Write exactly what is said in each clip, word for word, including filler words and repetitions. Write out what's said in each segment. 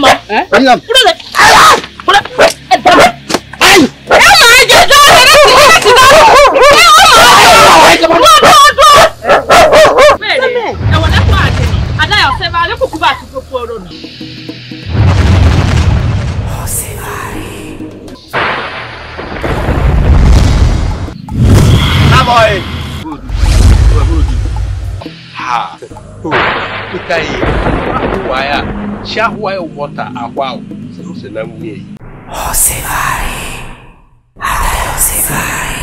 mo. Pura de. Pura. Ai. Ai, je do na ti ti do. Ai, come on. Bene. E wona kwa ati. Ada yo se ba le kuku ba ti ko poro no. Oh, se vai. Na boy. Good. Good. Ha. Oh, okay. Why? Share why water a wow. So se na mu yi. Oh, se vai. Ada yo se vai.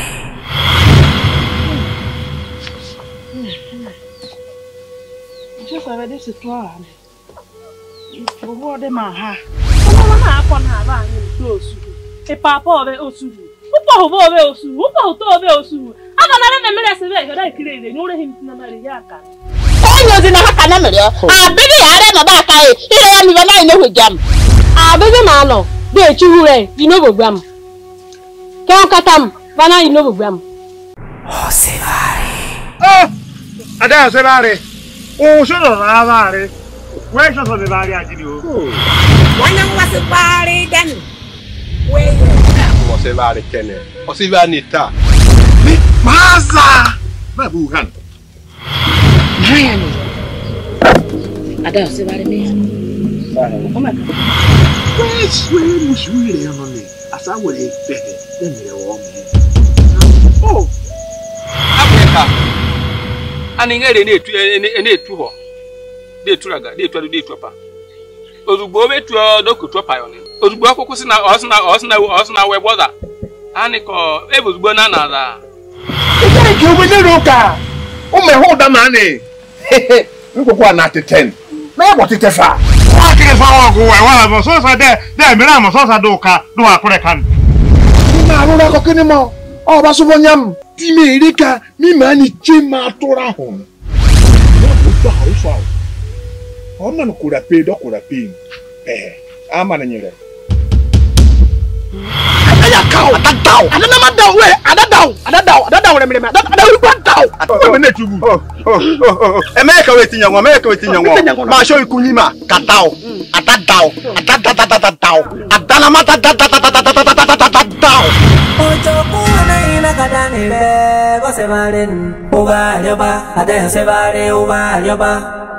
Je savais de ce toi. Pour voir des maha. Comment on a appris à avoir une chose. Et papa avait aussi. Ou pas au bord aussi. Ou pas au tour aussi. Avant d'aller me laisser avec la clé, nous les him na mariaka. Oh, nous na kana merio. Ah, baby, are na ba kai. Ile ya mi ba na ine hwejam. Ah, baby ma no. De chihure, you know program. Kan katam, ba na you know program. Oh, se vai. Oh! Ada se vai. Oh, sono lavare. Questo sono le varie agili. Wana wase pare dan. We. Wase pare kene. Wase ba nita. Mi maza. Babu han. Haya ni. Ada se pare me. Oh my God. Wes we mushuri ya mami. Asa wole bebe. Demire wo me. Oh. Africa. Ani ngere na etu na etu ho. De turaga, de tu de tuapa. Ozugbo be tu dokutu pa yo ni. Ozugbo akoko si na osna osna osna we border. Ani ko e ozugbo na na da. E jere ki obi le roka. O me hold am ani. Nkoko na ten. Na e boti tefa. Wa kire fa wa go wa wa mo so sa de de mi ra mo so sa do ka do akure kan. Na ro na ko kini mo. O ba so bonyam. Ti me erika mi ma ni chima tora ho. Mo to ha so. O ma no kura pe do kura pe. Eh, ama na nyere. Aya kaw, atadaw. Ada na ma daw we, ada daw, ada daw, ada daw remire me. Ada ru kwa daw. O me tubu. Oh, oh, oh. E me ka weti nyanwo, me ka weti nyanwo. Ma show ikunyima, ka daw. Atadaw, atadadadadaw. Adana ma dadadadadadaw. Ojo kuana ina kadane be, go se varen. Uba yoba, ada se vare uba yoba.